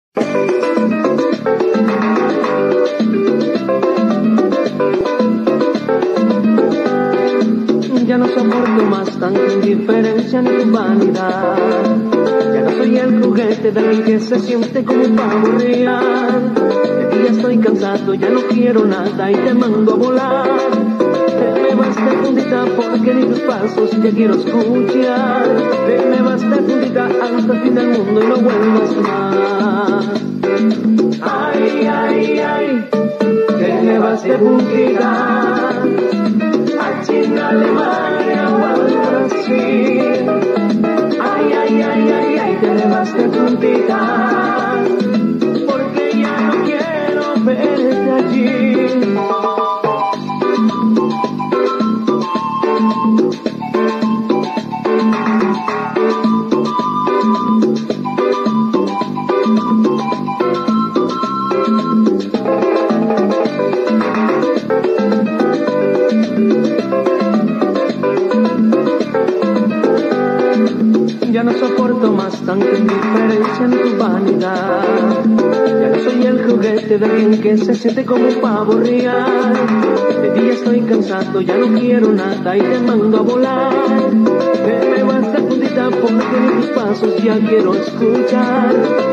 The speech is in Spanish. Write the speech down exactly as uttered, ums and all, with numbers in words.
Ya no soporto más tanta indiferencia ni tu vanidad. Ya no soy el juguete de alguien que se siente como un pavo real. De ti ya estoy cansado, ya no quiero nada y te mando a volar. Te me vas de puntita porque ni tus pasos ya quiero escuchar. Te me vas de puntita hasta el fin del mundo y no vuelvas más. Ay, ay, ay, te me vas de puntita. China, Alemania o al Brasil. Ay, ay, ay, ay, ay, te le vas de puntita, porque ya no quiero verte allí. Ya no soporto más tanta indiferencia en tu vanidad. Ya no soy el juguete de alguien que se siente como un pavo real. De ti ya estoy cansado, ya no quiero nada y te mando a volar. Te me vas de puntita porque ni tus pasos ya quiero escuchar.